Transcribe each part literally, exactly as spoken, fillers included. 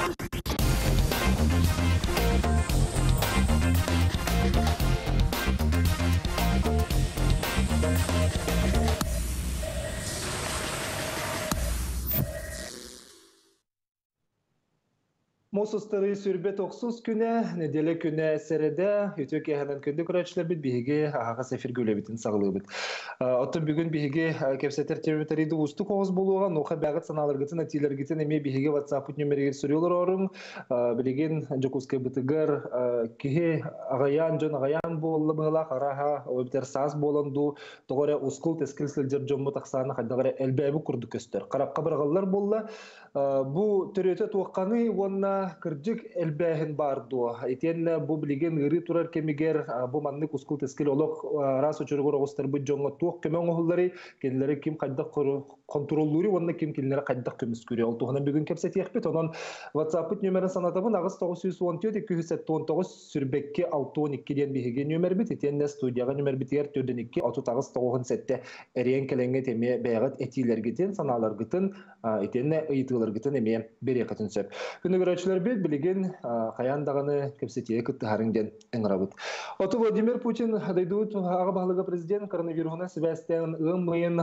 Мосустары сүрбет оқсыз күні, неделе күні әсіреді, өтөк яғынан күнді күрәтшілер біт бейге ағаға сәфір көлі бітін сағылығы біт. Оттын бүгін бейге кәпсәтер термитариді ұсты қоғыз болуға, ноқа бәғыт саналыргітін, әтилергітін әме бейге ватсапыт нөмерегер сүрелер орын, білеген Джокускай бұтығыр кеге ағаян, жон ағаян болы бұғылақ, араға өбітер саз боланду, тоғыры ұскыл тәскіл сілдер жомы тақсаны қайдағыры әлбәбі күрді көстер. Қараққа бірғалар болы, бұл түреті туаққаны онна кырдык элбэхин бардо. Итен бу билеген гыри турар кемигер бу манны кускул тескил олок рас учургор огостар бу жонго тук кемен оһуллары кенлери ким кайдак контроллури онна ким кенлери кайдак көмүс күрө. Ол тугана бүгүн кепсет яхпет онон WhatsApp номерин санатабын агыс тогуз жүз он төрт эки жүз сексен тогуз сүрбекке алты он эки ден биһиге номер бит. Итен студияга номер битер төрдөн эки отуз агыс тогуз сетте эрен келенге теме бәгат этилергитен саналаргытын итен ыйтыларгытын эме берекатын сөп. Күнү көрөчүлөр бит билеген каяндаганы кепсетие кыттыгарыңден эңрабыт. Ото Владимир Путин дайдут ага баглыгы президент коронавирусуна себестен ымыйын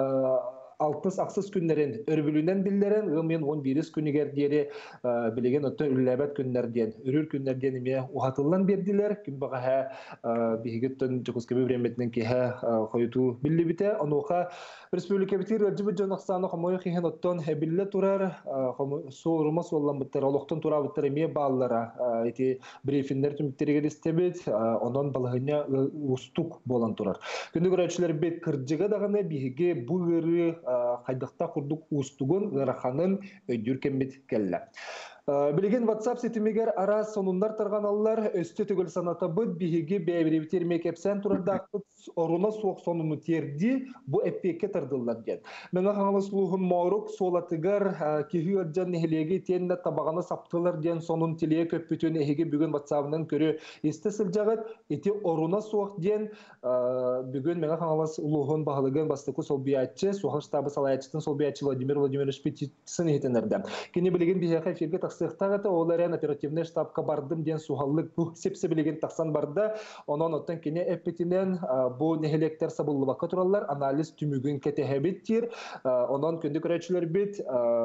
алтыс аксыз күннерин өрбүлүнөн биллерен ымыйын он бир күнүгер диери билеген ото үлләбәт күннәрден үрүр күннәрден эме ухатылган бердилер. Күн бага бигеттен Жокускебе времетнен кеһе койту биллибите. Онука республика битир Раджиб Джонакстаны комой хиһен оттон билле турар суурума соллан биттер олоктон тура биттер эме бааллара эти брифингдер түмүктергер истебит онон балыгыня устук болан турар. Күндү көрөчүлөр бет кыржыга даганы биһиге бу ыры кайдакта курдук устугун ыраханын өйдүр кембит келле. Билеген WhatsApp сетимегер ара сонундар тарган аллар өстө төгөл саната быт биһиге бәбиребитер мекепсен турда оруна соқ сонуну терди бу эппекке тардылар ден. Меңа хаңалыс лухун морук солатыгар кихи өджан нехилеге тенне табаганы саптылар ден сонун тиле көппүтөн эһиге бүгүн WhatsApp-нан көрө истесил жагат эти оруна соқ ден бүгүн меңа хаңалыс лухун багылыгын бастыку сол биячы сухал штабы салаячтын сол биячы Владимир Владимирович Петицин этенерден. Кини билеген биһиге эфирге сыктагыта оларен оперативный штабка бардым ден сухаллык бу сепсе билеген таксан барда онон оттан кине эппетинен бу нехелектер сабыллыбакка тураллар анализ түмүгүн кетехебиттир онон күндү көрөчүлөр бит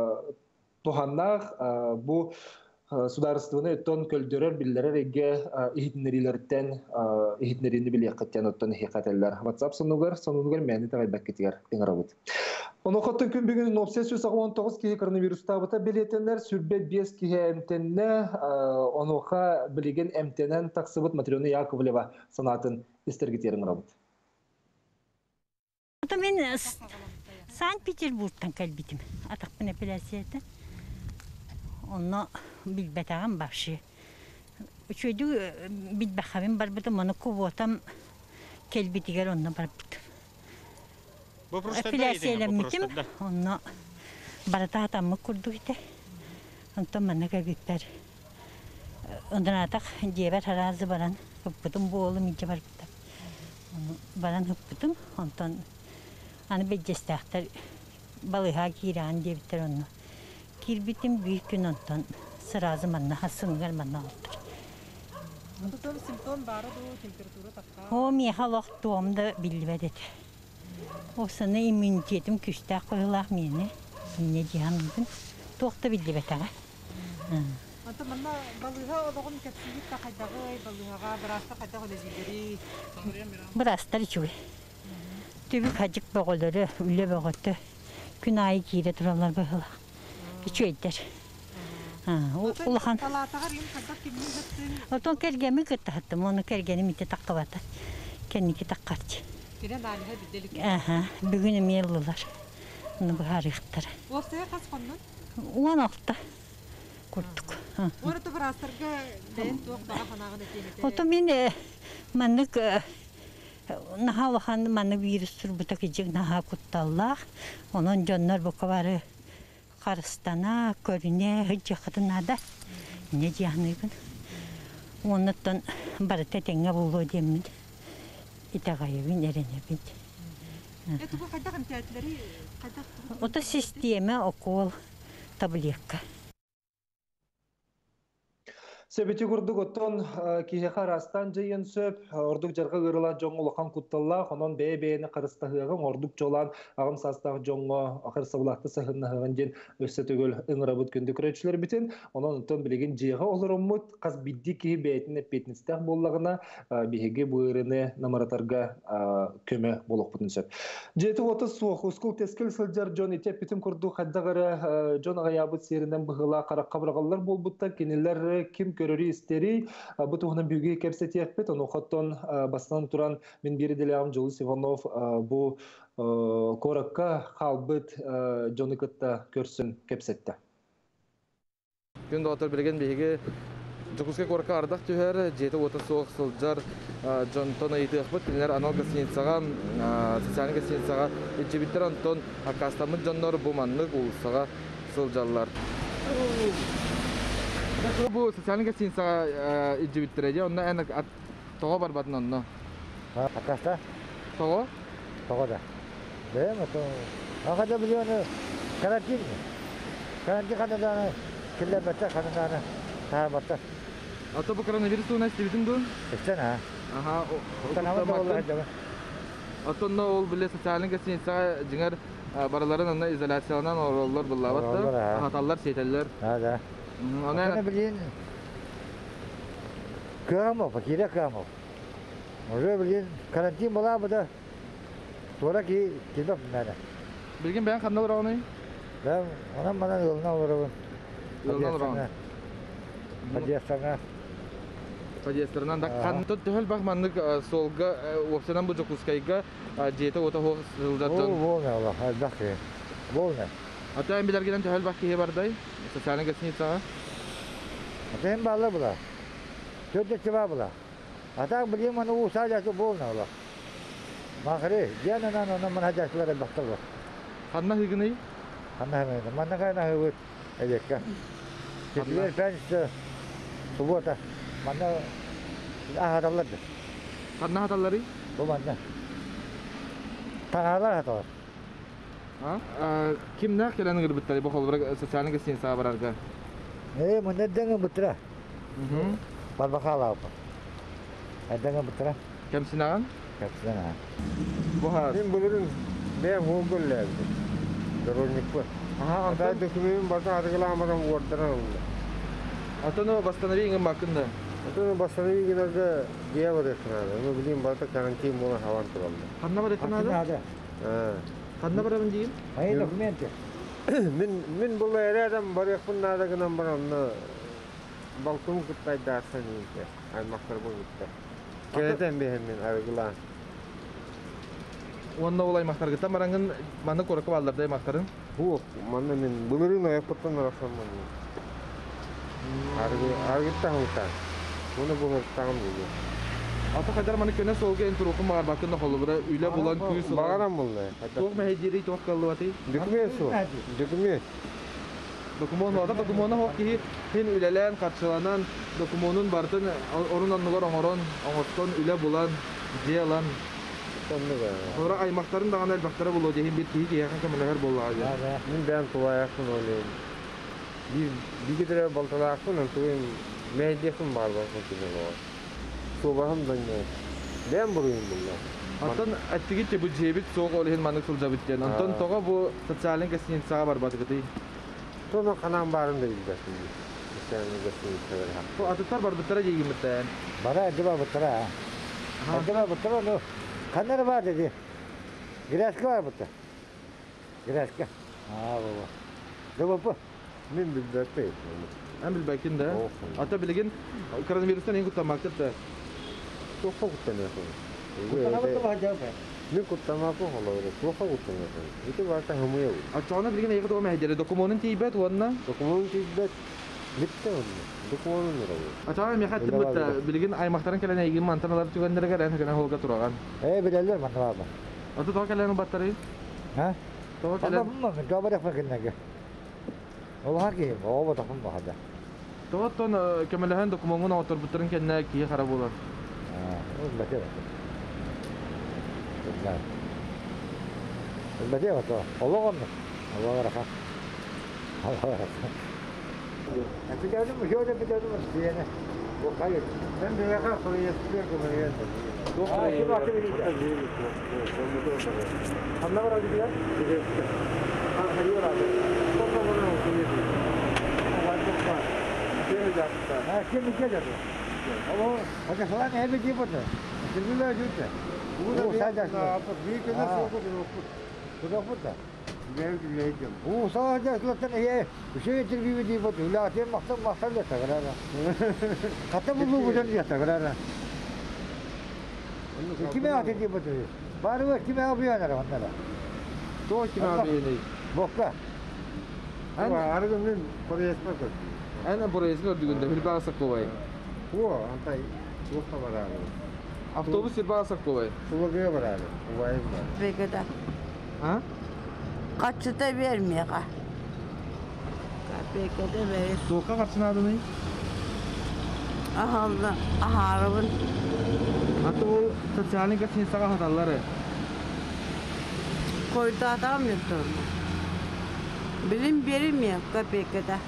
туханнах бу сударствоны тон көлдөрөр биллерер эге ихитнерилерден ихитнерини билияктен оттан хикателлер WhatsApp сонугар сонугар мени тагайбаккетигер эңрабыт. Оны хоттон күн бүгүн обсессия он тогуз кихи коронавируста бата билетенлер сүрбет бес кихи эмтенне онуха билеген эмтенен таксыбыт Матрёна Яковлева санатын истергитерин рабыт. Мен Санкт-Петербургтан келбитим. Атакпын апелляциятан. Оны билбетаган бакшы. Үчөйдү билбахабин барбытым, оны куботам келбитигер онна барбытым. Апелляциялеммитим, онна барата атаммы курдук ите. Онтон манна кәбиттер. Ондан атак дебер харазы баран хыппытым боолу миджа барбытым. Баран хыппытым, онтон аны беджестақтар балыға киран дебиттер онна. Кирбитим бүйік күн онтон сыразы манна хасынгар манна олдыр. Онтон симптом бары ду температура таққа? О, меха лоқтуымды билбедет. Осыны иммунитетім күштақ қойылақ мені. Мені дияндың. Тоқты билбет аға. Онтон манна балыға олығын кәпсігітті қайдағы балыға бірасты қайдағы лезгері? Бірастар чуй. Түбі қажық бұғылары үлі бұғыты. Күн айы кейді тұралар бұғылақ. Үчөйдер. Улахан. Отон кергеми кыттахаттым, оны кергени мите таққабаты. Кенники таққарчы. Керен алиға биделік? Аха, бүгін еме елылар. Оны бұғар иқтар. Осыя қас қонның? он алты күрттік. Орыты бір астырға дәйін туық баға қанағын әтеметі? Отон мен маннык наха улахан манны вирус тұрбыта кежек наха күтталлақ. Онын жоннар бұқа бары Қарыстана, көріне, ғыджақытын ада. Не жағынығын. Оныттан бары тәтеңе болу демін. Итағайыбын, әренебін. Әті бұл қайдағын тәтілері? Ота система окол таблетка. Сөбети курдук оттон киһеха растан жайын сөп, ордук жарга ырыла жоң улахан кутталла, хонон бээ-бээни карыстахыгын ордук жолан агым састах жоңго акырса булакты сахыннахыгын ден өссө төгөл ыңырабыт күндү көрөчүлөр битин, онон оттон билеген жыйга олороммут каз бидди киһи бээтине петнистах боллагына биһиги быырыны намаратарга көмө болохпутун сөп. Жети отыз суох ускул тескил сылжар жон итеп битин курдук хаддагары жон агаябыт серинен быгыла каракка баргаллар болбутта кинилер ким көрөрү истери бу туһунан бүге кепсетиякпет ону хоттон бастан туран мен бири делегам Жолус Иванов бу коракка халбыт жоныкытта көрсүн кепсетте. Күн доктор билген биге Жокуска коракка ардак түһөр жети отыз суох сылжар жонтон айтыахпыт кинилер анал гостиницага социальный гостиницага ичибиттер антон акастамыт жоннор бу маннык улусага сылжаллар. Бу социальный гостиницага ичибиттереже онна эна тоо бар батын онно. Акаста? Тоо? Тоо да. Бем то. Агада билёны карантин. Карантин ханаданы киллер бата ханаданы та бата. Ата бу коронавирус у нас битин ду? Эстена. Аха, Танама болла да. Атонно ол биле социальный гостиницага жиңер бараларын онна изоляцияланан ороллор буллабатты. Хаталлар сейтеллер. Да, да. Она Она блин. Камов, покида камов. Уже блин карантин была бы да. Тора ки кидап надо. билген бәян кандай ураганы? Да, она мана yoluna uğrabın. Yoluna uğrabın. Подъездана. Подъездтарынан да канты төхөл бак маннык солга опсынан бу Жокускайга жети ота хо сылдаттан. Ол волна Allah, албахи. Волна. Ата эм билергенен төхөл бак кие бардай. Социальный гостиницага. Атем балла була. Төртте чыва була. Атак билем аны у сажасы волна Allah. Махре, янынан аны мана жашлары бактылы. Ханна хигини? Ханна ханна, мана кайна хывыт. Элекка. Четвер пятница, суббота. Мана ахаталларды. Ханна хаталлары? Бу мана. Тағалар хаталар. А, кимнер келени гырбыттары бу холбура социальный гостиницага барарга? Э, мына деңе бутра. Мм. Барбахала апа. Деңе бутра. Кем синаган? Капсана. Бу ха. Мен бүгін мен хогуллер. Дорожник бар. Аха, Анда антон. документ бата адыгыламадан ордыран. Атоно восстановлением бакында. Атын басаны генерге гия бар экранада. Ну билим бата карантин мола хаван туралды. Ханна бар эканада? Капсана. Ha. Ханна барамын дейин? Ай документы. Мен мен бұл әрәдем бар якында гына бар аны балкон кыттай дарсан инде. Аймактар болупты. Келетен бehen мен адыгылан. Онна олай мактаргыта барангын маны коркуп алдырдай мактарын. Хук, манда мен булырын аяктан расамман. Аргы аргытта хулта. Буны булыр тагым диде. Ата кайдар маны көне солга эн турукун багар бакында холубура үйле булан күйү сулар. Багарам булды. Ток мехедири ток каллыбаты. Документ су. Документ. Документ ада документ хок ки хин үлелен катшыланан документун бартын орун аннылар оңорон оңоттон үйле булан диялан. Сонны да. Ора аймактарын даган элбактары боло дегин бир кии кияхан кемелер боллагы. Да, Мен бән туаяқын ойлайм. Bir bir kere baltalaqın antuen medyasın var var çünkü var. Sobahım da ne? Ben burayım bunlar. Антон аттигит бу жебит соог олehen маны сылжабыттен. Антон тога бу социальный гостиницага барбаты гыты. Тоно канан барын да билбесин. Sen gasın sever ha. Бу атыттар барбыттара жегимиттен. Бара acaba butara. Acaba butara no. Kanlar var dedi. Giraska var butta. Giraska. Ha baba. Ne baba? Men bilbeteyim. Hem bilbekin de. Olsun. Ata bilgin koronavirüsten en kutlamakta da. Çok kutlanıyorsun. Butara butta acaba. Ne kutlamak olur? Çok kutlanıyorsun. İki varsa hımıyor. Açana bilgin eğit o mehdere dokumonun tibet wanna. Dokumun tibet bitti onu. Dokumun ne oluyor? Açana mehat tibet bilgin aymakların kelen eğin mantanalar tügenlere gelen hakana holga turagan. Eh bilaller mana baba. Ata toğa kelen battari. Ha? Toğa Baba kelen. mama coba dah pakai naga. Oh haki, oh betul pun ada. Toğa ton kemelahan dokumonun otor butların kenne ki harap olur. Ah, oh betul. Benar. Betul betul. Allah kan. Allah rafa. Allah rafa. Epidemic mi? Şöyle epidemic mi? Diyene. O hayır. Ben de yakar sonra yetiştiler kumaya. Aa, kim attı beni de? Hamla var abi ya. Ha, hayır abi. Ha, kim mi gelecek? Ama hadi falan hep bir yapıyor. Şimdi ne yapıyor? Bu da sadece. Büyük ödü soğuk olur. Bu da burada. Ben güleydim. Bu sadece zaten iyi. Bir şey getir bir video bu. Öyle atayım maktam maktam da takar ara. Hatta bu bu da diye takar ara. Kime atayım bu diyor. Bari bak kime yapıyor ara onlara. Doğu kim abi yeni? Bokka. Ama argımın Kore'ye esmek yok. Aynen buraya gördüğünde bir bağırsak kovayı. Bu antay yok da var abi. Avtobüs bir bağırsak kovayı. Sulagaya var abi. Uvayım var. Peki de Ha? kaçı da vermiyor ka. Peki de verir. Soğuk'a karşına adı ne? Aha, aha arabın Hatta o sosyalin kaçın sağa hatalları. koydu adam yoktur. Bilim verilmiyor ka peki de.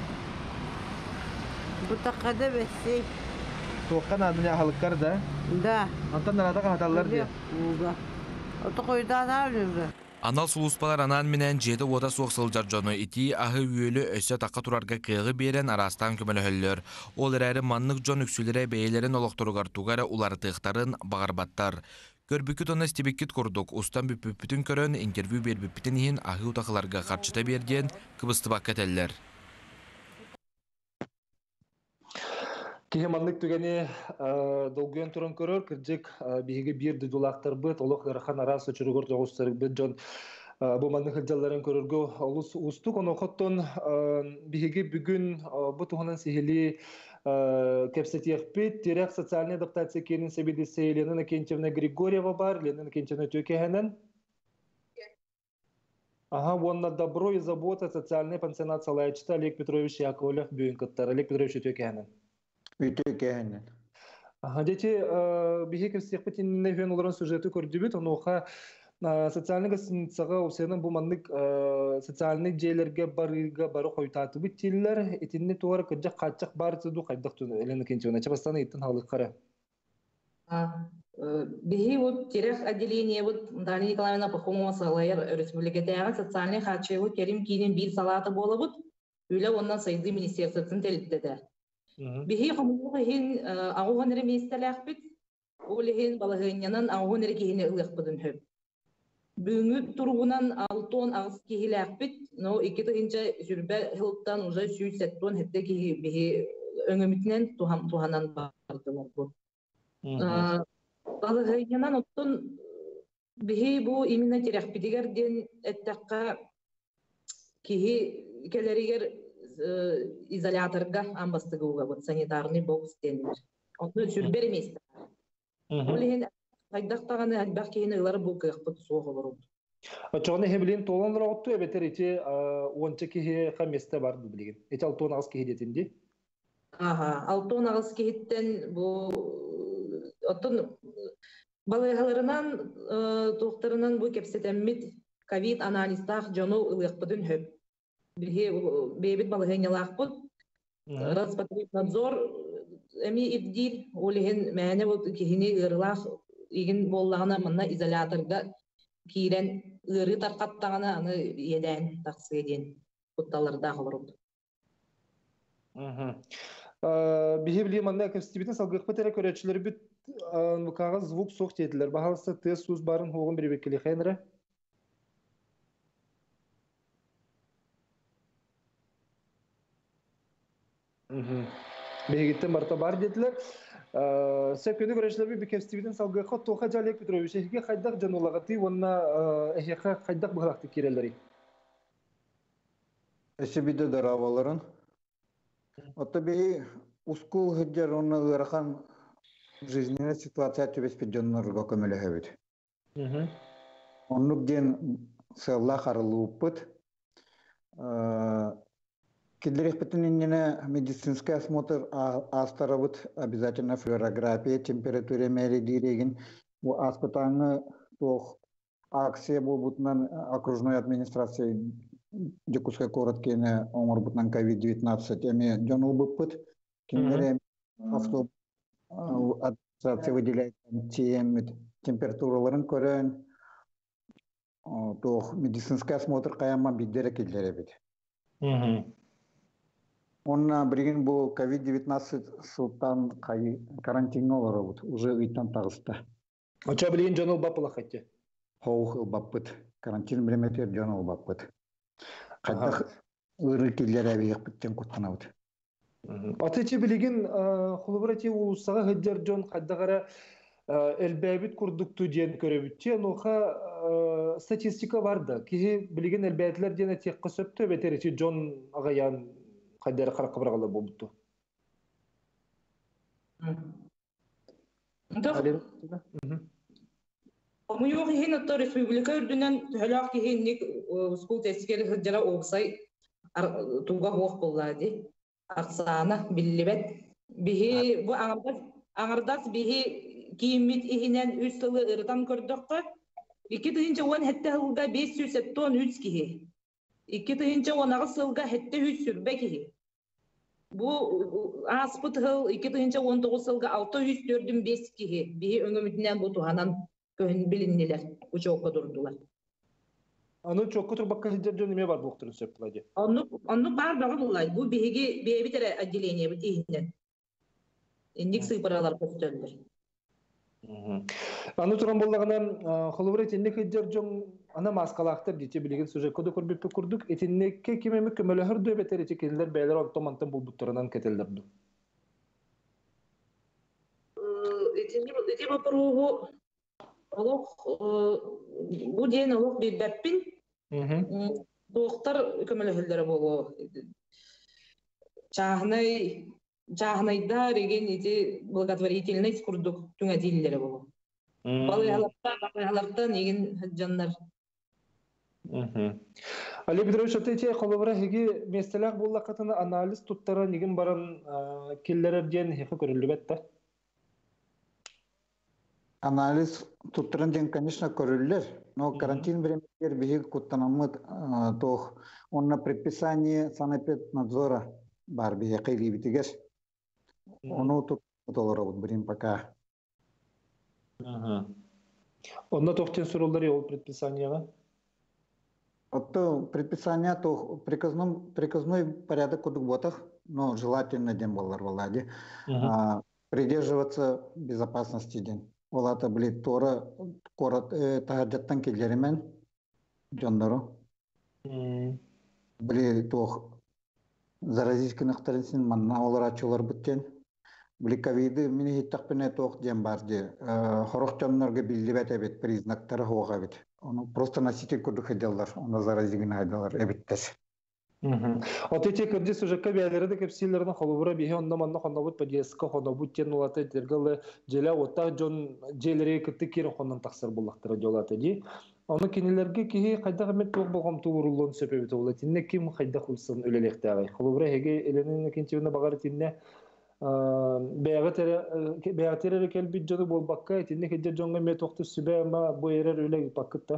Bu takada besi Soğuk'un adı ne halıklar da. da. Hatta nerede hatallar diye. Uga. O da koydu adam yoktur. Anal suluspалар анан менен жеди ода суоксылжар жону ити ахы үйөлү өсө такка турарга кыгы берен арастан көмөлөһөллөр. Ол эрәри маннык жон үксүлере бейлерин олоктуругар тугара улартыктарын багарбаттар. Көрбүкүт оны стебиккит курдук. Устан бүппүтүн көрөн интервью бербиппитин ихин ахы утакыларга карчыта берден кыбыстыбак кетеллер. Кихеманлык түгәне долгөн туран көрөр кырҗык биһиге бир дулактар бит олох дархан арасы чургор тогустар бит жон бу манны хылҗалларын көрөргө олус устук оны хоттон биһиге бүгүн бу туганан сихили кепсетиях бит терек социальная адаптация кенин себедесе Елена Кентьевна Григорьева бар, Елена Кентьевна Тюкехенен. Ага, вон на добро и забота социальный пансионат Салаечта Олег Петрович Яковлев бүгүн кыттар Олег Петрович Тюкехенен. Ütü kehenen. Ага, дети биһи кепсетиях бит инне олорон сюжеты көрдүбүт, онуха социальный гостиницага усенин бу маннык социальный жээлерге барыга бары койтаты бит тиллер этинне туар кыжак качак бар туду кайдак ту Елена Кентьевна чабастаны иттин халыккара. Биһи вот терех отделение вот Дарья Николаевна Пахомова Салайер республикатагы социальный хатчевы Керим Кинин бир салаты болобут. Үле ондан сайды министерствотун телдеде. Биһи комуга хин агуган реместелек бит. Улехин балагынянан агуган рекине ылык будун хөп. Бүгүн тургунан алтон агыс кихилек бит. Но iki тыгынча жүрбө хылыктан уже сүйсет тон хетте ки биһи өңөмүтүнөн тухам туханан бардылар бу. Балагынянан оттон биһи бу именно терапидигерден эттакка кихи келеригер изоляторга амбастыгууга вот санитарный бокс денилер. Onu sürberemez. Олеген кайдактаганы албак кийин ылар бу кыйкпыт суох олору. Ачоны хеблин толанлар отту эбетер ити онча кихи хаместе бар билген. Эти алтон агыс кихи детинди. Ага, алтон агыс кихиттен бу оттон балыгаларынан доктарынан бу кепсетеммит ковид анализдах жону ылыкпытын хөп. Биһи бебит балыгынялакпыт. Роспотребнадзор эми ивдил олеген мәне вот кихини ырылах иген боллагына мына изоляторга кирен ыры таркаттагына аны еден таксы еден бутталарда калырып. Мм. Биһи били мында кепсетибитин салгыкпы тере көрөчүлөр бит кагаз звук сок тетилер. Баһалсы тез сүз барын хугун бербеккели хайнра. Бегиттен барта бар дедилер. Сөкөнү көрөчлөр би кепсетибитин салгыкка тоха Олег Петрович эге кайдак жанулагаты онна эхе кайдак быгакты кирелери. Эсе биде дараваларын. Отто би ускул хеджер онна ырхан жизненная ситуация төбеспе жаннарга көмөлөһөбүт. Оннук ден сылла карылууппут. Кедлерих пятненне медицинский осмотр астарабыт обязательно флюорография, температура мэри диреген. Bu аспытаңы тох акция болбутунан окружной администрация Жукуска короткene оңор бутнан ковид девятнадцать эми жонул буппут. Кинлере авто администрация выделяет температураларын көрөн. То медицинский осмотр каяма биддере келдере бит. Онна бирген бу ковид девятнадцать сылтан карантинолары бут. Уже ыйттан тагыста. Оча билген жонул бапыла хатте. Хоух баппыт. Карантин биреметер жонул баппыт. Кайда ыры келдере бияппыттен куттанабыт. Атычы билген холобратив улуссага хыджар жон кайдагара элбәбит курдукту диен көрөбүтче, ноха статистика барды. Кихи билген элбәтләр диен текка сөптө бетеричи жон агаян кайдары каракка баргалы болупту. Omuyuq ihin otta Respublika ürdünen tühelaq ihinnik skul teskeri hıjjara oğsay tuğga hoq bolladı. Aksana billibet. Bihi bu ağırdas bihi kiyimit ihinen üç sılı ırıdan kördüqqa. İki tıhınca on hette hılga beş yüz on üç kihi. İki tıhınca onağı sılga hette yüz sürbe kihi. Bu aspıt hıl iki tıhınca on dokuz sılga altı yüz dördün beş kihi. Bihi öngümütünden bu tuhanan köhün bilinniler. Bu çoğukka durdular. Onu çok kutur bakka hıjjar jön nime bar boqturun söpüladı. Onu onu bar dağı bulay. Bu bihigi bihe bitere adileniye bit ihinden. Indik sıyparalar köstölдөр. Аны туран боллаганан холобрет инник хыджар жон ана маскалактар диче билеген сюжетке көрбүп көрдүк. Этиннекке кимеме көмөлөр дөбетер чекелер бейлер ортомантан булбуттарынан кетелдерди. Этинди эти вопросу олох бу ден олох беппин. Доктор көмөлөрлөр боло. Чахнай Чахнайда реген эти благотворительность курдук түңә дилләре булу. Балаларда, балаларда неген жаннар. Али Петрович, отече холобра хеги местелак булла катына анализ туттара неген баран келлерер ден хефе көрүлүбетте. Анализ туттаран ден, конечно, көрүллер, но карантин временер биги куттанамыт тох онна предписание санэпиднадзора бар биги кыйли битигер. Оно тут долларов брим пока. Ага. Онна тоқтен сурулдары ол предписанияга? Это предписание то приказном приказной порядок кодек ботах, но желательно день болар влади. Придерживаться безопасности день. Олата были тора корот тагаджаттан келеремен жондару. Были тох заразить кынактарын манна олар ачулар бүттен. Бликовиды мини хиттақпене тоқ дем барды. Хорохчаннарга биллибет эбит признактары хоға бит. Оны просто носитель курдук эделлар, оны заразигин айдалар эбиттес. Отече кырдис сюжетка бәлері де кепсилерінің холубыра бейе онда манна қонабыт падеска қонабыт тен олаты дергалы желе ота жон желері кітті керін қонан тақсыр болақтыры жолаты де. Оны кенелерге кейі қайдағы мет тоқ болғам туғырылуын сөпебет олаты. Тінне кем қайда құлсын өлелекті ағай. Холубыра хеге еленің кентевіне бағары тінне бәғатерері кәлбет жоны бол баққа, етінде хеджер жоңға мет оқты сүбе ама бұл ерер өлі бақытта?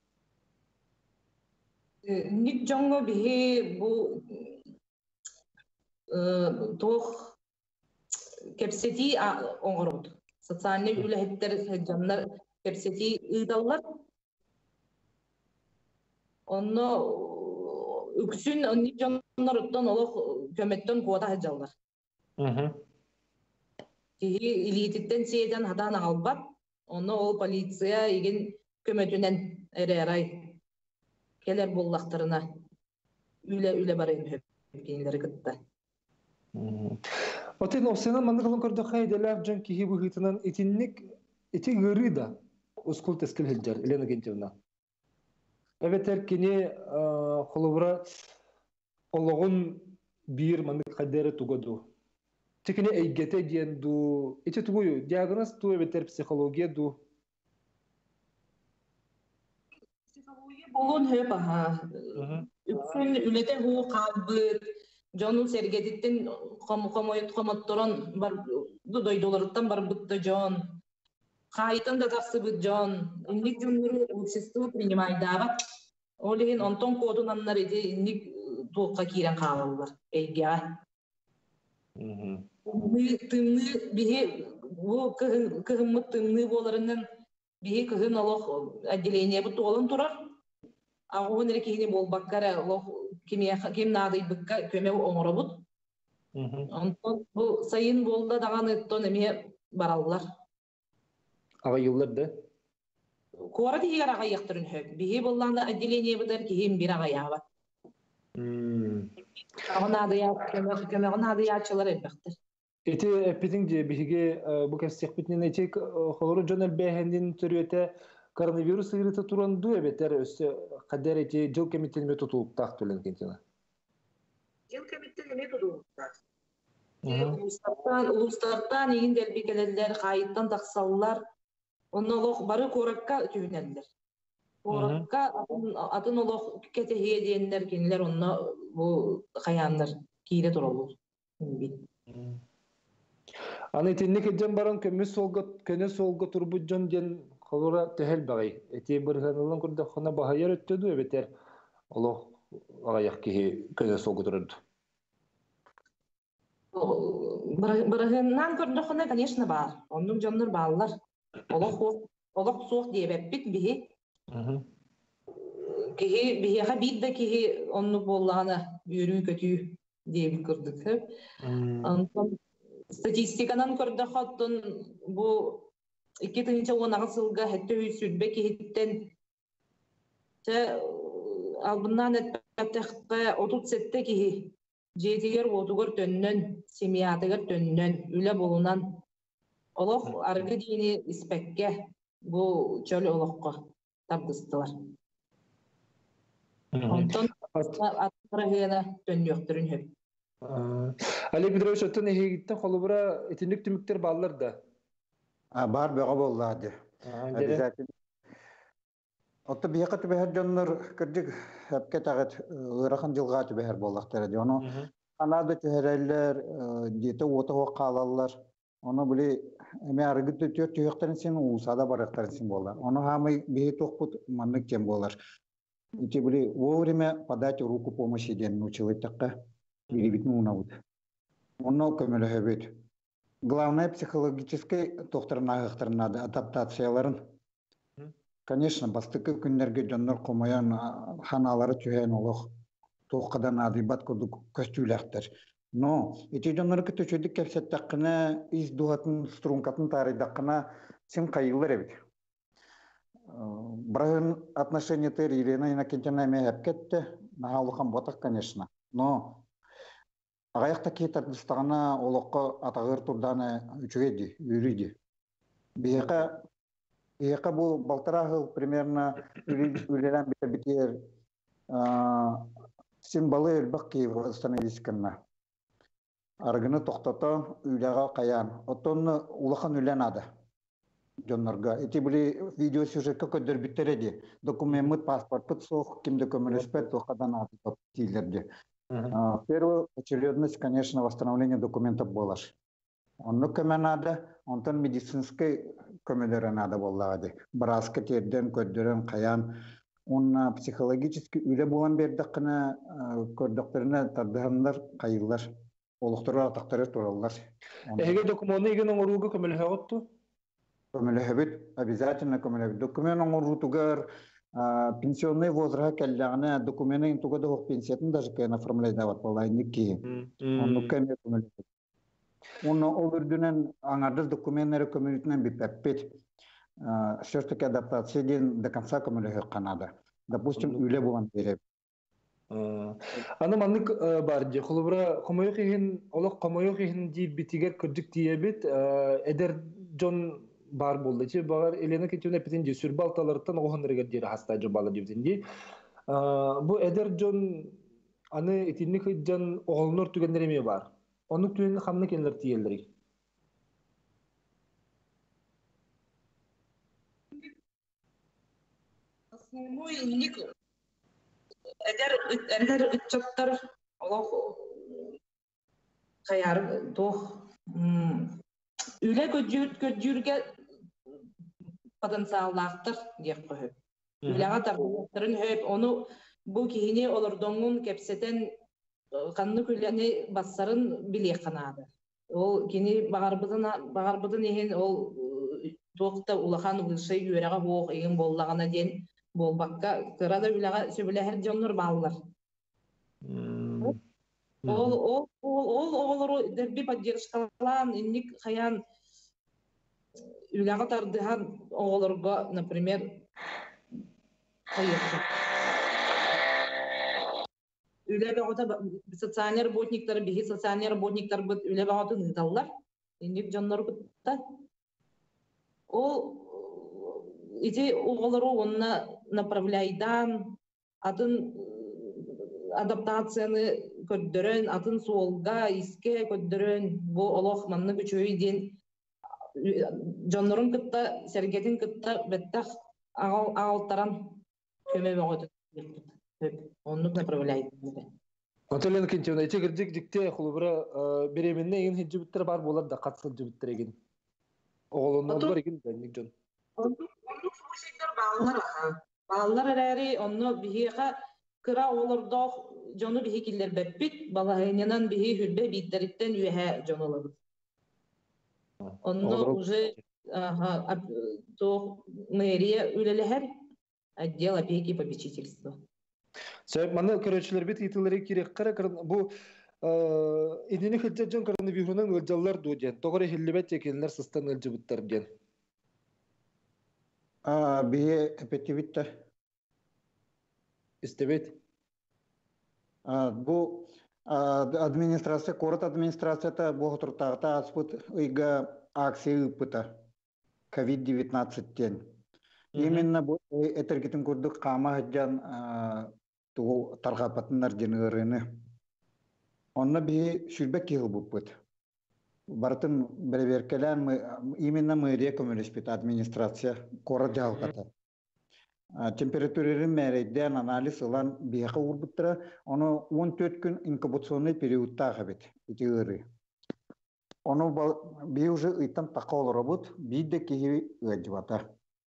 Ник жоңға бейе бұл тоқ кепсети оңғырғыд. Социальный үләхеттер хеджанлар кепсети ұйдалар. Оны үксін ник жоңлар ұттан олық көметтен қуата хеджалар. Кихи илиититтен сейден хатан албат, оны ол полиция еген көмөтүнен эрерай келер боллактарына үле-үле барайын хөпкенлери кытта. Отен осенан манды кылын көрдө хайделер жан кихи бухитынан итинник ити гырыда ускул тескил хилжар Елена Гентьевна. Эветер кини холубра ологун бир манды кайдары тугоду. Текіне әйгеті ден ду... Эти тугую, диагноз туе ветер психология ду? Психология болон хөп аха. Үксін үлете ху қалбыт, жонун сергедеттен қоматторон бар, дойдоларыттан бар бұтты жон. Қайтын да тақсы бұт жон. Инлік жонлары общество принимайдағат. Олеген онтон kodun anlar edi ник туукка кирен калалар. Эйга. Мгм. Тымны биһи бу кыһыммыт тымны боларынан биһи кыһын олох отделение бу толун турар. Агуун эре кихини болбаккара олох кимия ким надый быкка көмө оңоробут. Онтон бу сайын болда даган ыттон эме бараллар. Ага йылларда. Кора дигер ага яктырын хөп. Биһи болланда отделение будар кихим бир ага яба. Мм. Ага нады я көмө көмө нады ячылар элбектер. Эти эпидин же биһиге бу кэсек битнен эти холору жонел бэхендин төрөтө коронавирус ыгырыта туран ду эбетер өсө кадер эти жыл комитетине тутулуп тактылын кентина. Жыл комитетине тутулуп так. Улустардан улустардан эгин делбекелерлер кайыттан таксаллар. Онно лох бары коракка түнелдер. Коракка атын олох кетехие дейендер кинилер онно бу каяндар кире туралуу. Аны тинник эден баран көмү солго көне солго турбут жон ден холора техел багай. Эти бырганылын курда хона бахаяр өттөдү эбетер. Олох агаяк ки көне солго турду. Бырганнан көрдө хона конечно бар. Онун жоннор баалар. Олох олох суох дебеппит биһи. Кихи биһи хабидда кихи онну боллана үйрүү көтүү деп кырдык. Антон статистиканан көрдө хоттун бу iki tınca onağı sılga hette hüsüdbe kihitten te albından etpekte otuz sette kihi jetiger otugur tönnön semiyatiger tönnön üle bulunan oloq argı dini ispekke bu çöl oloqqa tabdıstılar. Ondan atırıgına tönnöktürün hep. Ali Pетрович ötün ehigitten kolubura etinlik tümükler bağlar da. Бар бөҕө боллаады. Обязательно. Отто биэка түбэһэр дьоннор кырдьык эпке тагыт ыарахан жылгаа түбэһэр боллактар эди. Ону анада түһэрэллэр диэте уотого каалаллар. Ону били эме арыгы төтүөр түйөктөрүн сен уусада барыктарын сен боллар. Ону хамы бии тохпут маннык тем болар. Ити били вовремя подать руку помощи ден научилыттакка билибитин унабыт. Ону көмөлөһөбүт. Главное психологический тохтарнагыктарына адаптацияларын. Конечно, бастыкы күннерге жоннор комоян ханалары түһэн олох тоқадан адибат курдук көстүлэхтер. Но эти жоннор көтөчөдүк кепсеттакына из дуатын стрункатын тарыдакына сим кайылыр эбит. Брагын отношения тер Ирина Иннокентьевна мехеп кетти, нахалухан ботак, конечно. Но агаяқта кетер дыстағына олыққа атағыр турданы үчүгеди, үріди. Бейқа бейқа бұл балтарағыл примерно үлелен бітер символы өлбақ кейіп становисканна. Аргыны тоқтата үлеға қаян. Оттонны улахан үлен ады. Жоннарға. Эти были видеосюжетка көдір біттер еді. Документ, паспорт, соқ, кімді көміліспет, тоқадан ады кейлерді. В первую очередность, конечно, восстановление документов было. Он ну кому надо, он там медицинской комедера надо было. Браска терден, кодерен, каян. Он психологически үле булан бердакына көрдөктөрүнө тардыгандар, кайылар. Олуктурар, атактары тураллар. Эге документны иген оңоруга көмөлөһөттү? Көмөлөһөбүт, обязательно көмөлөһөбүт. Документ оңорутугар пенсионный возраст кэллягына документын тугада хок пенсиятын даже кайын оформлять дават балайники. Он нуккеме көмөлөһөбүт. Он олурдунан аңардыр документтери көмөлүтүнөн бипеппит. Все-таки адаптация ден до конца көмөлөһө канада. Допустим, үле булган береп. Аны маннык бар же холубра комойок еген олок комойок еген ди битигер кырдык диебит эдер жон бар болду. Че багар Елена Кетюна петин же сүрбалталардан огонырга дери хаста жо бала дебдинди. Бу эдер жон аны этинник жан оголнор түгендер эме бар. Онук түгенди хамны кенлер тиелдери. Основной ник эдер эдер үтчөттөр олох каяр тох үле көжүр көжүргө потенциаллаактыр деп коет. Ülağa tartıştırın hep onu bu kihini olurduğunun kepseten kanlı külleni bassarın bile kanadı. O kini bağırbıdın bağırbıdın ehin o toqta ulahan gılşay yüreğe boğ egin bollağına den bolbakka kırada ülağa söbüle her canlar bağlılar. Ол ол ол ол оғлору дерби поддержкалан инник хаян үләгә тардыхан оғлорга, например, хайыр. Үләгә ота социальный работниктар, бихи социальный работниктар бит үләгә ота нидаллар. Инник жаннар битта. Ол ити оғлору онна направляйдан атын адаптацияны көддөрөн, атын суолга, иске көддөрөн, бу олох манны күчөйден жоннорун кытта, сергетин кытта беттах ағалттаран көмө бөгөтү. Оннук направляйт. Отелен Кентевна, эти гырдик дикте хулубра беременне еген хиджи биттер бар болар да катсыл жибиттер еген. Оголоннор бар еген бенник жон. Оннук сусиктер балалар. Балалар әрәри онну бихига кыра олордох жону бихи киллер беппит, балахайнянан бихи хүлбе биддериттен үйәһә жонолабыт. Онно уже мэрия үлелехер отдел опеки попечительства. Сөйп, маны көрөчүлөр бит итилери кирек кара бу идини хыджа жон коронавирунан ылжаллар ду ден. Тогора хиллебет экенлер сыстан ылжыбыттар ден. А бие эпетивиттер. Истебет. Бу администрация, корот администрацията бу туртагта аспыт ыйга акция ыпыта ковид девятнадцать тен. Именно бу этергитин курдук кама хаджан ту таргапатыннар денерыны. Онна би шүлбек кил бупыт. Бартын берберкелен именно мэрия коммунистпит администрация корот жалгата. Температурын мәрейден анализ ылан бияқы урбыттыра, оны он төрт күн инкубационный периодта ғабет, ити ұры. Оны бей уже ыйтан тақа олыра бұд, бейді кейі өйдівата.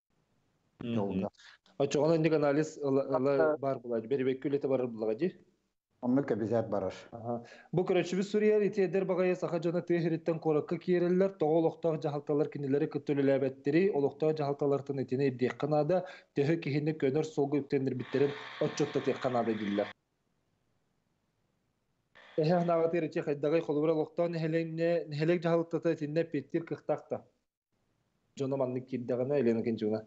Очоғын өндік анализ бар бұлады, бері бек көлеті бар бұлады? Оны көбізет барар. Бұл көрөчібіз Сурияр итедер бағайы сақа жана түйіріттен қораққа кейрелілер, тоғы олықтағы жағалталар кенелері күттілі ләбәттері, олықтағы жағалталардың етіне дек қанада, түйі кейіне көнір солғы үптендір біттерін отчотта тек қанада дейілер. Эхең нағатыр ете қайдағай қолыбыра олықтағы нәхелек жағалтата етіне петтер қықтақта. Жоны манны кейддағына әлені кенжуна.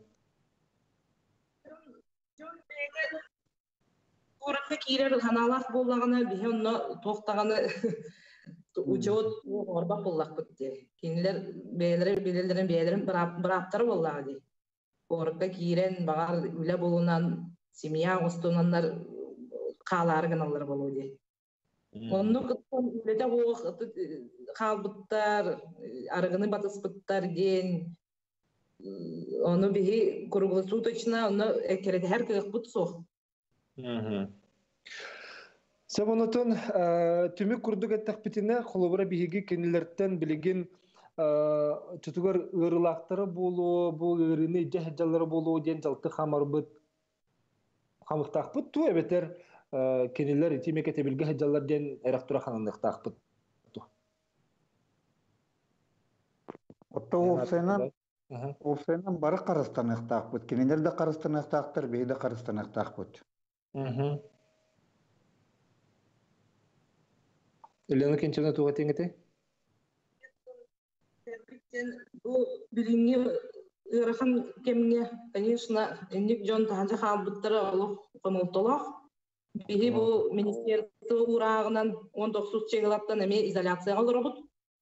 Коракка кирер ханалах боллагана бихе онно тоқтағаны учет орбак боллак битти. Кинилер бейлери билелерин бейлерин бираптары боллага ди. Коракка кирен багар үле болунан семья остонандар каалары гыналар болу ди. Онну кыттан үлете хоох калбыттар, арыгыны батыспыттар ден. Onu bihi круглосуточно, onu ekeret her kıyıkbıt soğuk. Сәбонотон түмік күрдік әттәк бітіне қолыбыра бігеге кенелерттен білеген чүтігер ұрылақтары болу, бұл ұрыны жәхеджалары болу ден жалты қамар бұд қамықтақ бұд, ту әбетер кенелер итемек әтебілге хеджалар ден әріқтұра қанандықтақ бұд. Отто олсайнан олсайнан бары қарыстанықтақ бұд, кенелер де қарыстанықтақтыр, бейді қарыстанықтақ бұд. Елена Кенчевна туға теңгете? Бұл біліңе ұрақын кеміне, конечно, әндік жон тағанжа қалбыттары олық қомылтолақ. Бейі бұл министерство ұрағынан он тоғыз чегілаттан әме изоляцияға олыр бұд.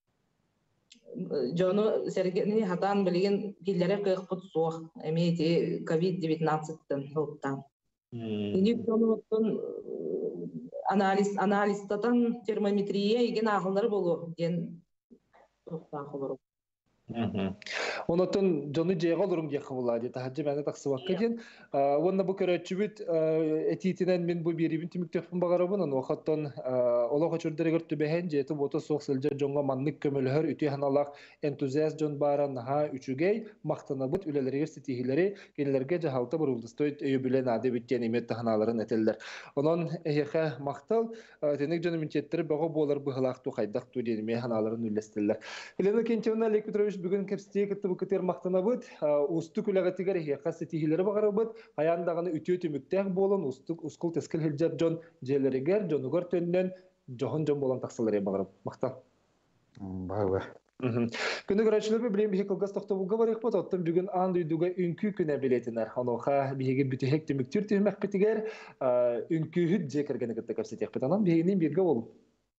Жону сәргені хатан білген келдері қиық бұд соқ, әме ковид девятнадцать-тен ұлттан. Әндік жону анализ анализтатан термометрия еген ағылар болу ген тоқтақ олар. Онотон жону жега олорум дия кабылады. Тахаджы мәне таксыбакка ден. Онна бу көрөчүбүт этитинен мен бу бирибин тимиктепин багарабын. Оны вакыттан олога чурдерегер түбәһен жети бото соксылжа жонга маннык көмөлөр үтү ханалак энтузиаст жон баран наха үчүгей мактанабыт үлелерге стихилери келлерге жахалта бурулды. Стоит өйбүлен ады биттен эмет ханаларын этелдер. Онон эхе мактал тенек жону минчеттер бага болар быхлакту кайдак ту деме ханаларын үлестелер. Елена Кентьевна Олег Петрович бүгін кепстей кітті бұкытер мақтана бұд, ұсты күләғатығар еқасы тихилері бағары бұд, аяндағаны үтіу түміктәк болын, ұскыл тескіл хілжар жон желерігер, жонығыр төннен жоғын жон болан тақсылары бағары. Мақтан. Бағы. Күні көрәшілер білейін бігі қылғас тоқты бұлға бар еқпат, оттың бүгін ан дүйдіға үнкі күнә білетінер. Оноға бігі бүтіхек түміктір түймәк бітігер, үнкі хүд жекергені кітті кәпсетек бітанан бігінен бірге болу.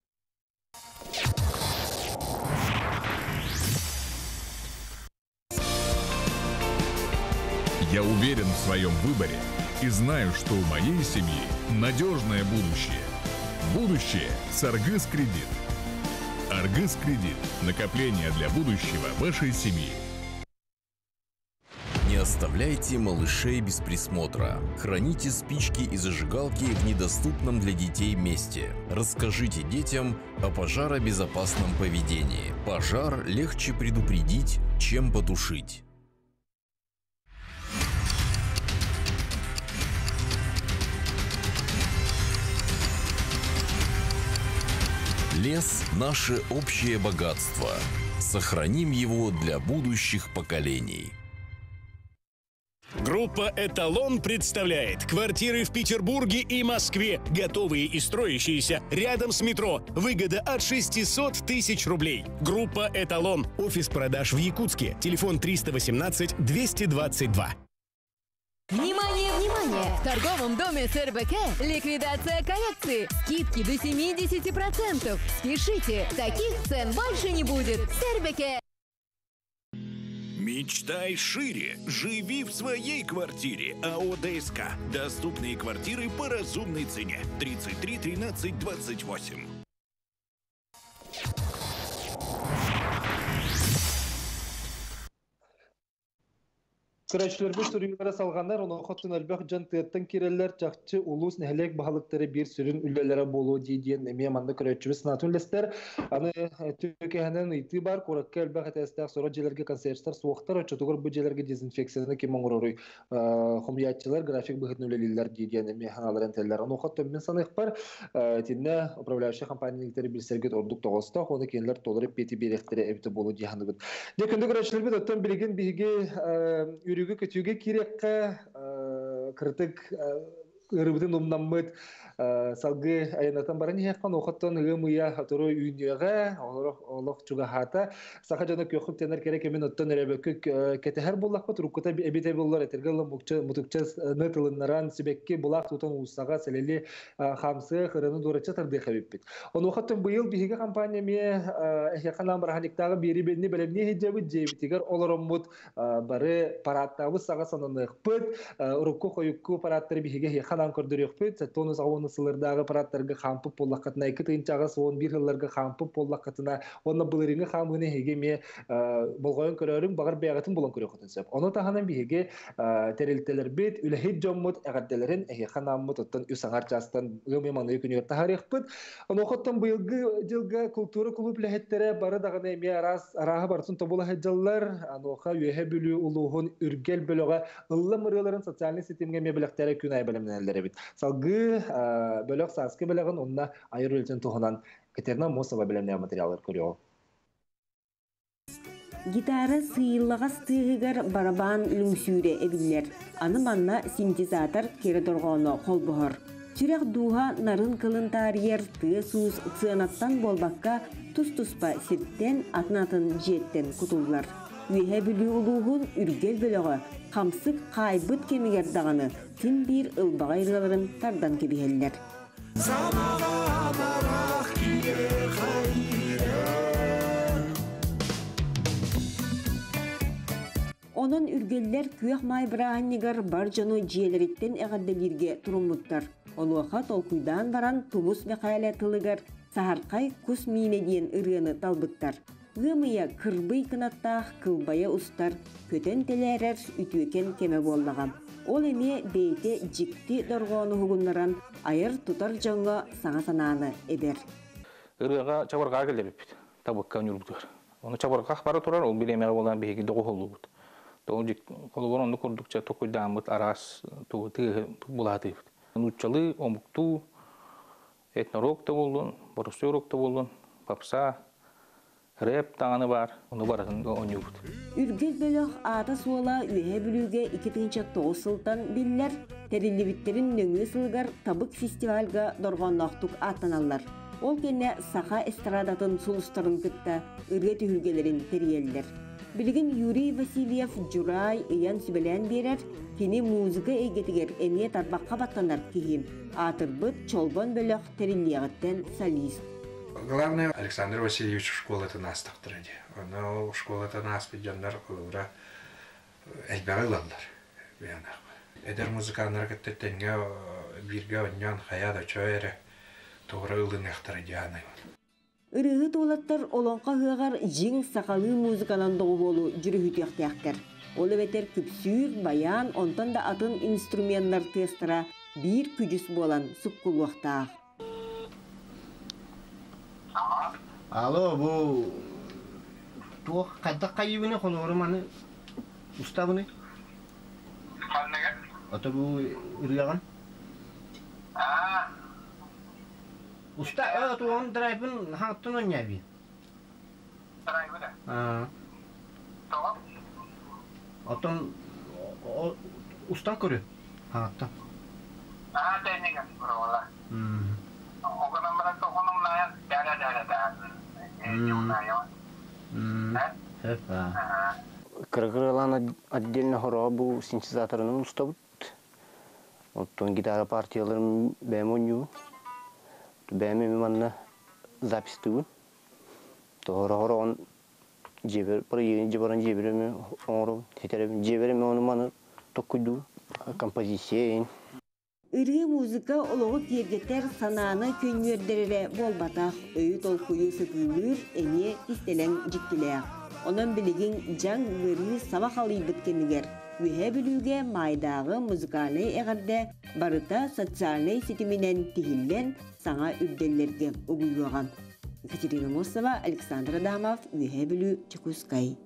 Я уверен в своем выборе и знаю, что у моей семьи надежное будущее. Будущее с Аргыс Кредит. Аргыс Кредит. Накопление для будущего вашей семьи. Не оставляйте малышей без присмотра. Храните спички и зажигалки в недоступном для детей месте. Расскажите детям о пожаробезопасном поведении. Пожар легче предупредить, чем потушить. Лес – наше общее богатство. Сохраним его для будущих поколений. Группа «Эталон» представляет квартиры в Петербурге и Москве, готовые и строящиеся рядом с метро. Выгода от шестисот тысяч рублей. Группа «Эталон». Офис продаж в Якутске. Телефон триста восемнадцать двести двадцать два. Внимание, внимание! В торговом доме СРБК ликвидация коллекции. Скидки до семидесяти процентов. Спешите, таких цен больше не будет. СРБК. Мечтай шире. Живи в своей квартире. АО ДСК. Доступные квартиры по разумной цене. тридцать три тринадцать двадцать восемь. Көрәчләрбе сүрүләре салганнар, оны хоттын әлбәк жан тыттан кирелләр чакчы улус нәһлек баһалыктары бир сүрүн үлләләре болу дигән эме манда көрәчбез натун лестер. Аны төкәһенен ити бар, коракка әлбәк әтәстәк сора җеләргә консервстар суыктар, чотугыр бу җеләргә дезинфекцияны кем оңрорый. Хомиятчылар график быгытны үләләләр дигән эме ханаларын телләр. Аны хоттын мен санык бар. Тинне управляющий компанияләре билсәргә ордук тогыста, аны кенләр толырып пети беректере эбите болу дигән. Декендә көрәчләрбе оттан билеген биге Үрігі көтіге керекке кіртік ұрыбытын ұмнаммыд салғы айынатан баран еққан оқыттан ұғымыя атыру үйінеға олық чуға хата сақа жаны көқіп тенер керек емен оттан өребекі кәтіхер болақ бат рукката әбеті болар әтергілі мұтықчас нытылыннаран себекке болақ тұтан ұсаға сәлелі қамсы қырыны дұрача тарды қабеппет. Оны оқыттан бұйыл бейге компания ме әхеқанан барханиктағы бері бәліне бәлемне хеджабы жейбітігер оларым бұд бары параттағы саға сананы ұқпыд ұрыққы қойыққы параттары бейге хеқанан көрдір ұқпыд сәттоны сағуны сылырдағы параттарға қампып боллаққатына, екі тыйынчаға соғын бір жылларға қампып боллаққатына, оны бұлырыңы қамғыны хеге ме болғайын көрерің бағыр бәғатын болан көрі құтын сөп. Оны тағанан бейге тәрелтелер бет, үләхет жоммыд, әғадделерін әге қанаммыд, оттан үсаңар частан ғылме маңы күнігер тағарық бұд. Оны оқыттан бұйылғы жылға культура клуб ләхеттері бары дағаны әме араға барсын тобула хәджалар, аноға үйе бүлі ұлуғын үргел бөліға ұлы мұрыларын социальный сетімге мебіліктері күн ай бәлімнәлері бит. Салғы бөлөк саскы бөлөгөн онна айыр өлчен тухунан Катерина Мосова белемне материалдар көрüyor. Гитара сыйыллагас тыгыгар барабан люңсүре эбиллер. Аны манна синтезатор кері доргоно холбохор. Чүрек духа нарын кылын тарьер тыгы сууз цыанаттан болбакка тус-туспа сирттен атнатын жеттен кутуллар. Үйе бүлі улуғын үргел бөлігі қамсық қайбыт кемегер дағаны тін бір ылбаға иргаларын тардан кебігелдер. Onun үргеллер күйек май бірағаннегар бар жону жиелереттен әғадделерге тұрымыттар. Олуаға толкуйдан баран тумус мәқайлы тылығар сахарқай күс мейне дейін ұрғаны талбыттар. Гымыя кырбый кынаттаах кылбая устар көтен телерер ütüken кеме боллагам. Ол эме бейте жикти доргоону хугуннаран айыр тутар жоңго саңа санааны эбер. Ырыга чабарга келебит. Табыкка нүрбүтөр. Оны чабарга бара турар, ол билемеге болган беги дого холубут. Ол жик колгоронду курдукча токуйдамыт арас ту тыгы булаты. Нуччалы омукту этнорок та болдун, борусурок та болдун, папса рэп таңаны бар, оны баратын онюбут. Үргел бөлөк ата суола үе бүлүгө эки миң тогуз сылтан биллер терилибиттерин нөңү сылгар табык фестивальга доргонноктук аттаналар. Ол кенне саха эстрадатын сулустарын кытта ырга түһүлгелерин териеллер. Билигин Юрий Васильев Журай ыян сүбелен берер, кини музыка эйгетигер эмне тарбакка баттанар кийим. Атырбыт чолбон бөлөк терилиягыттен солист. Главное, Александр Васильевич в школе-то нас так тради. Но в школе-то нас пидяндар кулура эльбарылалар. Эдер музыкандар кеттенге бирге оннян хаяда чойре тоғра ылынех традианы. Ырыгы туолаттар олонқа хыагар жиң сақалы музыканан доғы болу жүрүхүтүяқтияқтар. Олы бетер күпсүр, баян, онтан да атын инструменттар тестара бир күжүс болан суккулуақтаақ. Алло, bu tuh kadang kayu ini kalau orang mana ustaz ini? Atau bu irian? Ah, ustaz, oh tuh orang drive pun hang tu nanya bi. Drive dah. Ah. Tahu? Atau ustaz kau? Hang tu. Ah, teknik kan, berolah. Hmm. Orang nama tu orang naya, dah dah dah dah. Кыргыралан отдельно хоробу синтезаторын уставыт. Оттон гитара партияларын бәм ойню. Бәм манна запись туу. Тора он жебер проект жеберен жебереме оңро тетерем жебереме оны маны токуйду композиция. Ыры музыка олоғы кергеттер сананы көннердерere болбатақ өйі толкуyu sıkılır эне истелен жиктілер. Онан білігін жаң ыры сабақ алый біткенігер. Үе білуге майдағы музыкалы әғарда барыта социальный сетімінен тихілен саңа үрделерге ұғылуған. Екатерина Мосова, Александр Адамов, үе білу Чекускай.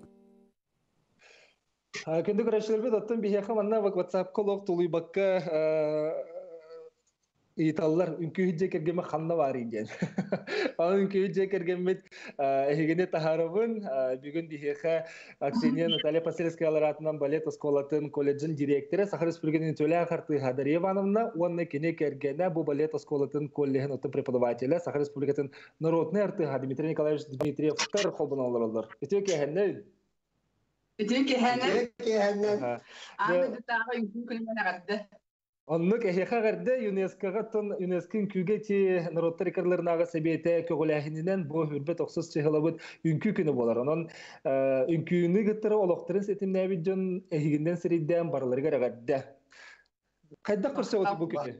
Кенде көрәшілер бет аттан бейхеқі манна WhatsApp колоқ тулуй баққа италлар үнкі хүджі кергеме қанна бар еден. Ал үнкі хүджі кергемет әйгене тахарабын бүгін бейхеқі Аксения Наталья Пасельскаялар атынан балет осколатын колледжін директоры Сахар Республиканың Төля Қарты Хадария Ивановна, онны кене кергене бұл балет осколатын коллеген оты преподавателя Сахар Республиканың народный арты Дмитрий Николаевич Дмитриев тар қолбын алар. Өте кәхенне? Өтеке хәнә. Өтеке хәнә. Аны тағы үкім күлмен ағадды. Онны кәхеқа ғарды ЮНЕСКО-ға тон ЮНЕСКО-н күге те народтар икарларынаға сәбейті көғіләхінінен бұл үрбет оқсыз чығылабыд үнкі күні болар. Онын үнкүйіні ғыттыры олықтырын сетіміне әбет жон әйгінден сірейден барыларға рағадды. Қайда құрса өті бұл күні?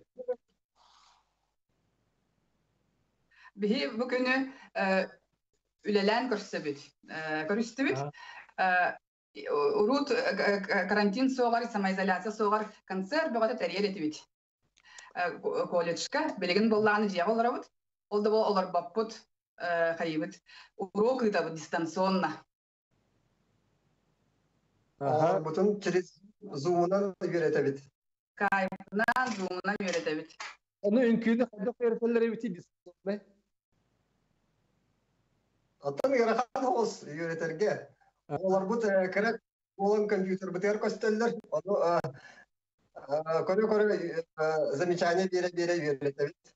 Бігі бұл күні үлелән көрсі бүд. Көрісті бүд. Урут карантин соғар, самоизоляция соғар концерт бұғаты тәрер етібет. Колледжка білігін болағаны жия олар бұд. Ол да бол олар баппыд қайыбыд. Урок ұйта бұд дистанционна. Бұтын через зумынан үйретебет. Кайпынан зумынан үйретебет. Оны үнкүйіні қайда қойырталар өте дистанционна? Аттан ғарақан оғыз үйретерге. Олар бұд кәрек болын компьютер бұтер көстелдер. Көрі-көрі замечание бере-бере үйретебет.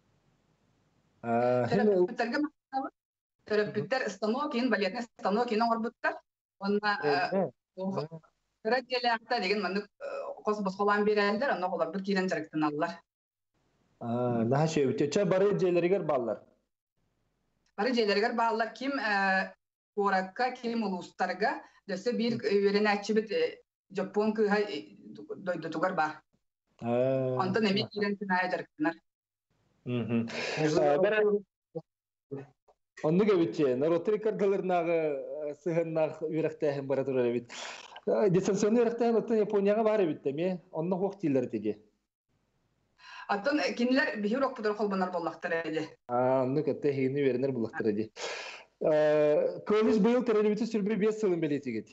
Терапевттерге мақтабы. Терапевттер станок кейін, балетный станок кейін оғыр бұттар. Онна көрі делі деген мәнді қос бұсқолан бере әлдер, онна олар бұд кейден жарықтын алылар. Наға ше өтече бары жейлерігер балылар? Бары жейлерігер балылар кім Коракка кем улустарга десе бир үйрен әчибет Жапон кыга дойду тугар бар. Онда неме кирен тиная жарыктынар. Онны гэвиче, народтыр кардаларнағы сыхыннақ үйрәқтәхін бара тұрар бит. Дистанционный үйрәқтәхін оттан Японияға бар бит деме, онны хоқ дейлер теге. Аттан кинилер бихи урок пудыр қолбанар боллақтар әді. Онны көтті хейіні верінер боллақтар әді. Колледж бұйыл тәрелебеті сүрбір бес сылын белетегет.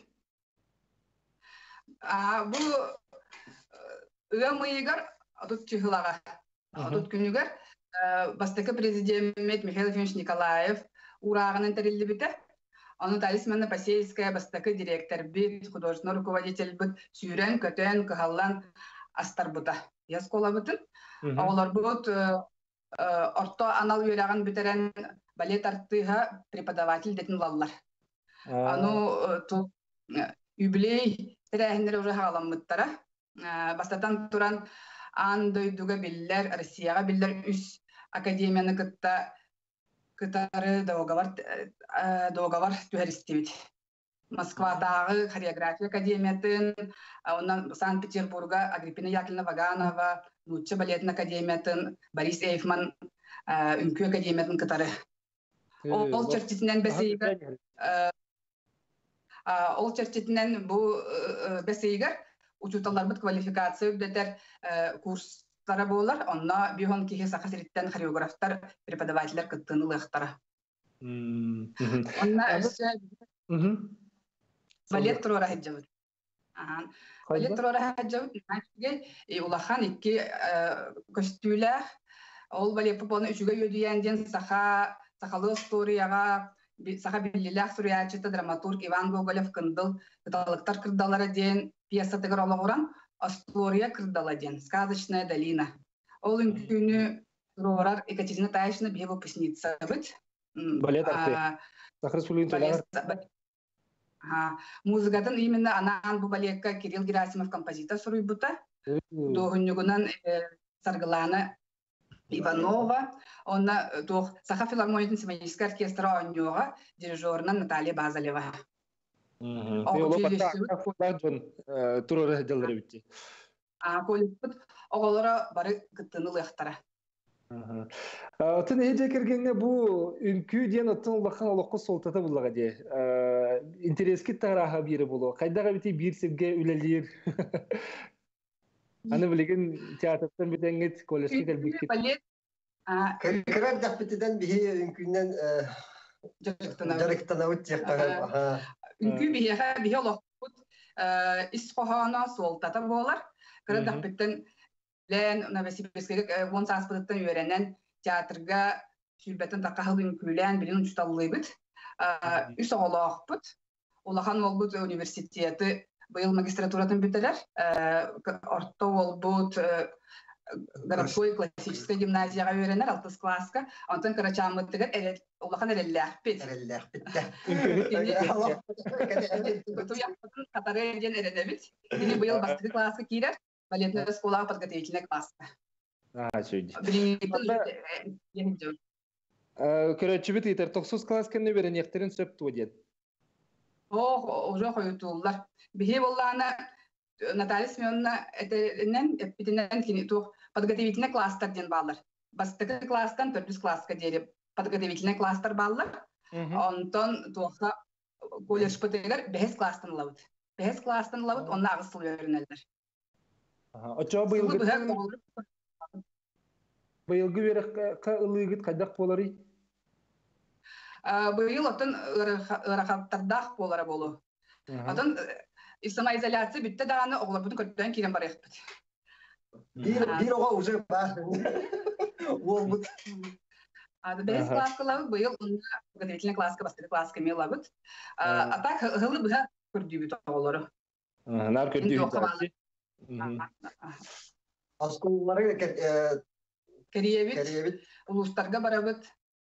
Бұл үе мыйығар отут чыхылаға, отут күнігер бастықы президент Михаил Ефимович Николаев урағының тәрелі біті. Оны талисманы Пасейская бастықы директор бит, художественный руководитель бит, сүйрен, көтен, кығалан астар бұта. Яскола бітін. Олар бұт орто анал үйрағын бітерен балет артыға преподаватель детін лаллар. Ану юбилей тәрәхіндері уже ғаламыттара. Бастатан туран андойдуга биллер, Россияға биллер үс академияны кытта кытары договор түһәристебит. Москвадағы хореография академиятын, оннан Санкт-Петербурга Агриппина Яковлевна Ваганова, Нучча балетин академиятын, Борис Эйфман үнкү академиятын кытары. Ол чертитинен бәсейгер, ол чертитинен бу бәсейгер учуталар бит квалификация бетер курстары болар, онна бихон кихи сақасириттен хореографтар, преподавателер кыттыны лыхтара. Онна өсі балет турора хаджабыт. Балет турора хаджабыт, нәчіге улахан икки костюлях, ол балет пупоны үшіге өдүйенден сақалы историяға, саха биллилях суриячыты драматург Иван Гоголев кындыл, кыталыктар кырдалары ден, пьеса тегір олығыран, Астория кырдала ден, сказочная долина. Ол үнкүйіні турорар Екатерина Таишна бе выпускница быт. Балет арты. Сахар Сулин төләр. Музыкатын именно анан бу балетка Кирилл Герасимов композитор суруй бута. Доғыннюгунан Саргыланы Иванова, она дух Саха филармонияның симфонический оркестры ойнуға дирижерынан Наталья Базалева. Туроры делдері бітті. Коліппіт оғылары бары күттіні лықтара. Отын әйде кергенге бұл үнкі ден оттың ұлаққан олыққы солтаты бұлыға де. Интерескі тараға бері болу. Қайдаға біте бір севге үлелер. Аны білеген театрдан бітенгет колледжге кәлбекет. Балет. Кәрәр дәппетеден бейі үнкіннен жарықтана өттеқтаға. Үнкі бейі олықпыт іс қоғана солтаты болар. Кәрәр дәппеттен лән Новосибирскеге он саспыдыттан үйренен театрға сүрбетін таққағыл үнкілен білін ұчталылы бұд. Үс оғылақпыт. Олақан ол бұд университеті быйыл магистратуратын бітелер. Орто ол бұд городской классической гимназияға үйренер, алтыс класска. Онтан Карачамыттығыр олақан әрелләқ бет. Әрелләқ бетті. Туяқтың қатары әден әреді бет. Дені быйыл бастығы класска кейдер. Балетная школа подготовительная класска. А, сөйді. Білімейтін Көрәтші біт етер тоқсыз класканы берен ектерін сөпті өден? О, уже қойытулар. Бихе болланы Наталья Семеновна әтінен, әппетінен подготовительный класстар ден балар. Бастығы класстан төрдіз класска дері подготовительный класстар балар. Онтон туаққа колледж пөтегер бәхес класстан лауыд. Бәхес класстан лауыд, онна ағысыл өрінелдер. Очо быйылгы быйылгы берек ылыгыт кайдак болары? Быйыл отын ырахаттардах болары болу. Отын самоизоляция битте дағаны оғылар бұтын көрттен керен бар еқпіт. Bir oğa уже бар. Ол бұт. Бәс класска лауыд быйыл подготовительный класска, бастығы класска мел лауыд. Атак ғылы бұға көрді бүт оғылары. Нар көрді бүт. Асколлары Кореевит, улустарға барабыт.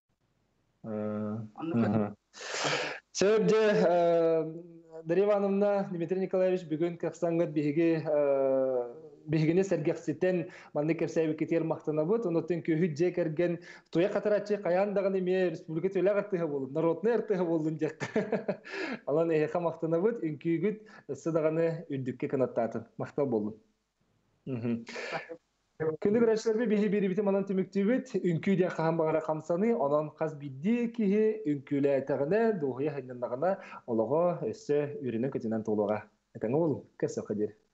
Сөбде, Дарья Ивановна, Дмитрий Николаевич бүгін қақсаңғыт бігіне сәргеқсеттен манны кәпсәйбі кетер мақтана бұд, оныттың көхіт жек әрген туя қатаратшы қаяндағын еме республика төлі артыға болын, народны артыға болын жақты. Алан әйеқа мақтана бұд, үнкүйгіт сыдағаны үлдікке қанаттатын, мақтал болын. Күндү көрәчләрбе биһи бири бите манан төмөктүбүт, үнкү дә хаһам багара камсаны, анан каз бидди киһи үнкүлә тагына, духия хәннәгына олого өссө үренен көтүнән толуга. Этәң ул кәсә кадир.